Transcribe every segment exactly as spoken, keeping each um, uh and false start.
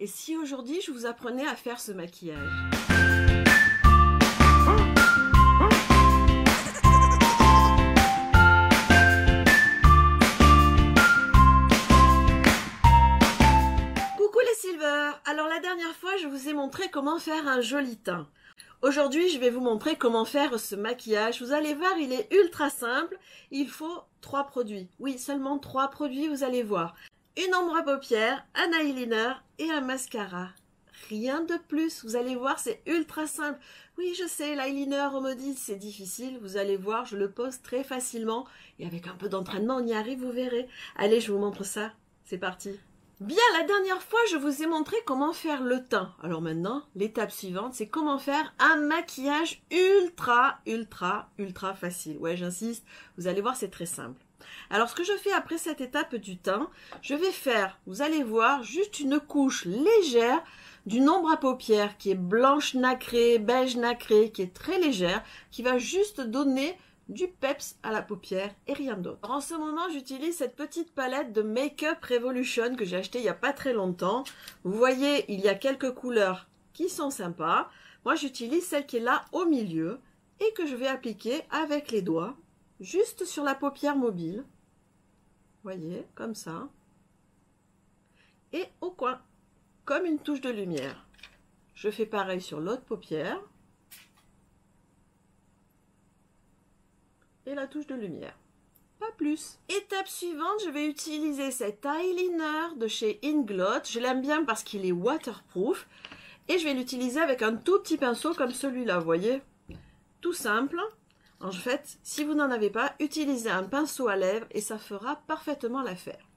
Et si aujourd'hui je vous apprenais à faire ce maquillage? Coucou les Silver! Alors la dernière fois je vous ai montré comment faire un joli teint. Aujourd'hui je vais vous montrer comment faire ce maquillage. Vous allez voir, il est ultra simple. Il faut trois produits. Oui, seulement trois produits, vous allez voir. Une ombre à paupières, un eyeliner et un mascara. Rien de plus, vous allez voir, c'est ultra simple. Oui, je sais, l'eyeliner, on me dit, c'est difficile. Vous allez voir, je le pose très facilement. Et avec un peu d'entraînement, on y arrive, vous verrez. Allez, je vous montre ça. C'est parti. Bien, la dernière fois, je vous ai montré comment faire le teint. Alors maintenant, l'étape suivante, c'est comment faire un maquillage ultra, ultra, ultra facile. Ouais, j'insiste, vous allez voir, c'est très simple. Alors, ce que je fais après cette étape du teint, je vais faire, vous allez voir, juste une couche légère d'une ombre à paupières qui est blanche nacrée, beige nacrée, qui est très légère, qui va juste donner du peps à la paupière et rien d'autre. En ce moment, j'utilise cette petite palette de Make Up Revolution que j'ai achetée il n'y a pas très longtemps. Vous voyez, il y a quelques couleurs qui sont sympas. Moi, j'utilise celle qui est là au milieu et que je vais appliquer avec les doigts, juste sur la paupière mobile. Vous voyez, comme ça. Et au coin, comme une touche de lumière. Je fais pareil sur l'autre paupière. Et la touche de lumière. Pas plus. Étape suivante, je vais utiliser cet eyeliner de chez Inglot. Je l'aime bien parce qu'il est waterproof. Et je vais l'utiliser avec un tout petit pinceau comme celui-là, vous voyez. Tout simple. En fait, si vous n'en avez pas, utilisez un pinceau à lèvres et ça fera parfaitement l'affaire.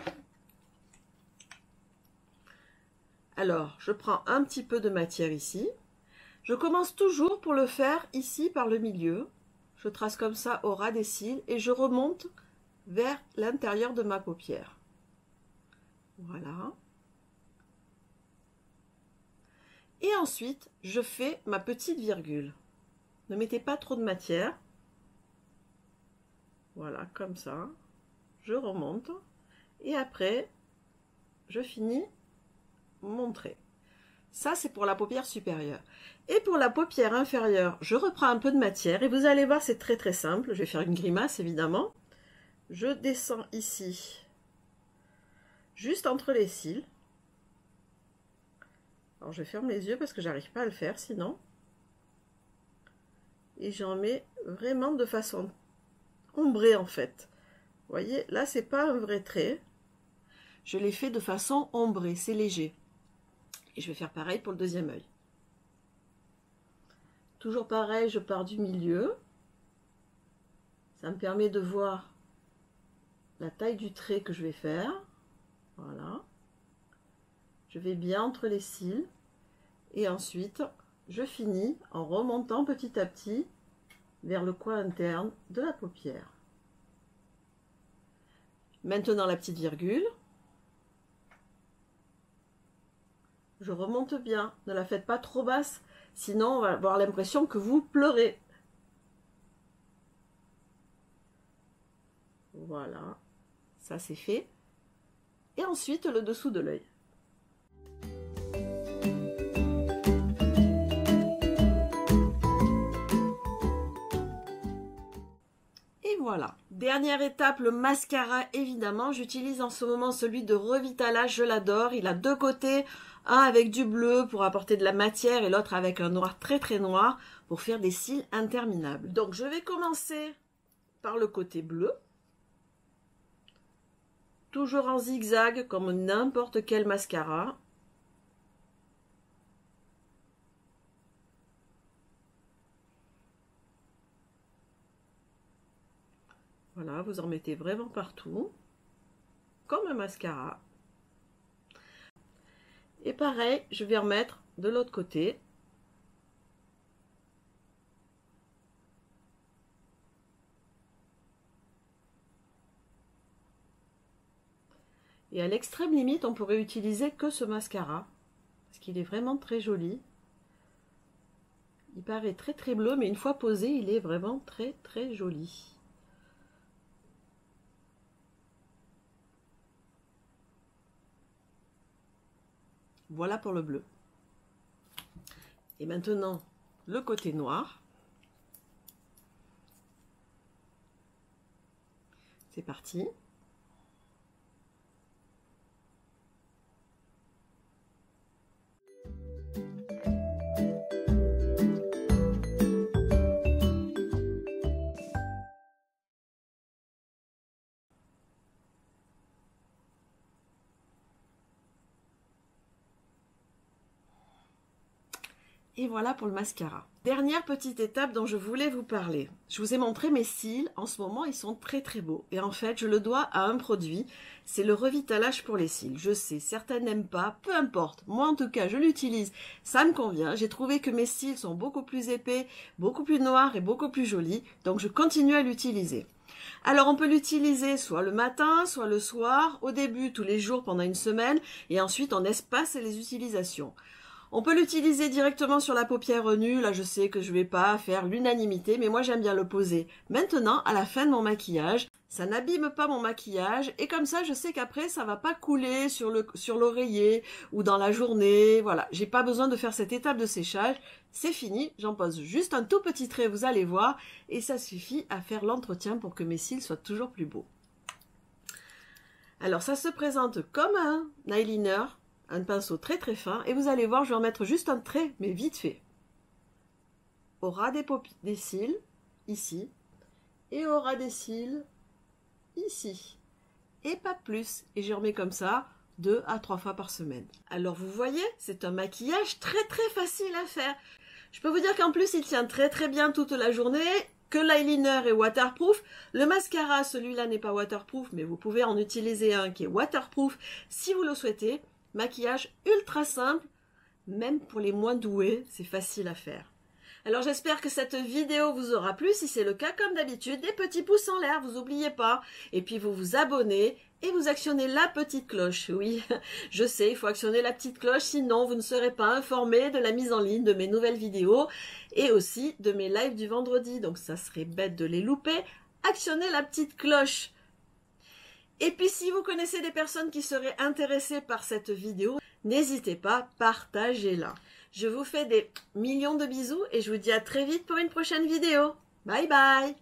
Alors, je prends un petit peu de matière ici. Je commence toujours pour le faire ici par le milieu. Je trace comme ça au ras des cils et je remonte vers l'intérieur de ma paupière. Voilà. Et ensuite, je fais ma petite virgule. Ne mettez pas trop de matière. Voilà, comme ça. Je remonte. Et après, je finis mon trait. Ça, c'est pour la paupière supérieure. Et pour la paupière inférieure, je reprends un peu de matière. Et vous allez voir, c'est très très simple. Je vais faire une grimace, évidemment. Je descends ici, juste entre les cils. Alors, je ferme les yeux parce que j'arrive pas à le faire, sinon. Et j'en mets vraiment de façon ombrée, en fait. Vous voyez, là, c'est pas un vrai trait. Je l'ai fait de façon ombrée, c'est léger. Et je vais faire pareil pour le deuxième œil. Toujours pareil, je pars du milieu. Ça me permet de voir la taille du trait que je vais faire. Voilà. Je vais bien entre les cils. Et ensuite, je finis en remontant petit à petit vers le coin interne de la paupière. Maintenant, la petite virgule. Je remonte bien, ne la faites pas trop basse, sinon on va avoir l'impression que vous pleurez. Voilà, ça c'est fait. Et ensuite le dessous de l'œil. Et voilà. Dernière étape, le mascara, évidemment. J'utilise en ce moment celui de Revitalage, je l'adore. Il a deux côtés. Un avec du bleu pour apporter de la matière et l'autre avec un noir très très noir pour faire des cils interminables. Donc je vais commencer par le côté bleu. Toujours en zigzag comme n'importe quel mascara. Voilà, vous en mettez vraiment partout. Comme un mascara. Et pareil, je vais remettre de l'autre côté. Et à l'extrême limite, on pourrait utiliser que ce mascara. Parce qu'il est vraiment très joli. Il paraît très très bleu, mais une fois posé, il est vraiment très très joli. Voilà pour le bleu. Et maintenant, le côté noir. C'est parti. Et voilà pour le mascara. Dernière petite étape dont je voulais vous parler. Je vous ai montré mes cils. En ce moment, ils sont très très beaux. Et en fait, je le dois à un produit. C'est le revitalage pour les cils. Je sais, certains n'aiment pas. Peu importe. Moi, en tout cas, je l'utilise. Ça me convient. J'ai trouvé que mes cils sont beaucoup plus épais, beaucoup plus noirs et beaucoup plus jolis. Donc, je continue à l'utiliser. Alors, on peut l'utiliser soit le matin, soit le soir. Au début, tous les jours pendant une semaine. Et ensuite, on espace les utilisations. On peut l'utiliser directement sur la paupière nue. Là, je sais que je vais pas faire l'unanimité, mais moi, j'aime bien le poser maintenant à la fin de mon maquillage. Ça n'abîme pas mon maquillage et comme ça, je sais qu'après, ça va pas couler sur le sur l'oreiller ou dans la journée. Voilà, j'ai pas besoin de faire cette étape de séchage. C'est fini, j'en pose juste un tout petit trait, vous allez voir, et ça suffit à faire l'entretien pour que mes cils soient toujours plus beaux. Alors, ça se présente comme un eyeliner. Un pinceau très très fin, et vous allez voir, je vais en mettre juste un trait, mais vite fait. Au ras des paupières, des cils, ici, et au ras des cils, ici. Et pas plus, et je remets comme ça, deux à trois fois par semaine. Alors vous voyez, c'est un maquillage très très facile à faire. Je peux vous dire qu'en plus, il tient très très bien toute la journée, que l'eyeliner est waterproof. Le mascara, celui-là n'est pas waterproof, mais vous pouvez en utiliser un qui est waterproof si vous le souhaitez. Maquillage ultra simple, même pour les moins doués, c'est facile à faire. Alors j'espère que cette vidéo vous aura plu. Si c'est le cas, comme d'habitude, des petits pouces en l'air, vous n'oubliez pas. Et puis vous vous abonnez et vous actionnez la petite cloche. Oui, je sais, il faut actionner la petite cloche, sinon vous ne serez pas informé de la mise en ligne de mes nouvelles vidéos et aussi de mes lives du vendredi. Donc ça serait bête de les louper. Actionnez la petite cloche. Et puis si vous connaissez des personnes qui seraient intéressées par cette vidéo, n'hésitez pas, partagez-la. Je vous fais des millions de bisous et je vous dis à très vite pour une prochaine vidéo. Bye bye.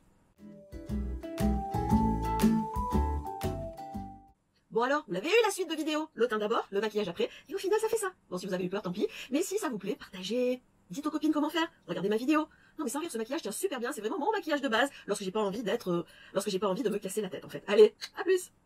Bon alors, vous l'avez eu la suite de vidéos. Le teint d'abord, le maquillage après, et au final ça fait ça. Bon, si vous avez eu peur, tant pis. Mais si ça vous plaît, partagez. Dites aux copines comment faire. Regardez ma vidéo. Non mais sans rire, ce maquillage tient super bien. C'est vraiment mon maquillage de base lorsque j'ai pas envie d'être, euh, lorsque j'ai pas envie de me casser la tête en fait. Allez, à plus.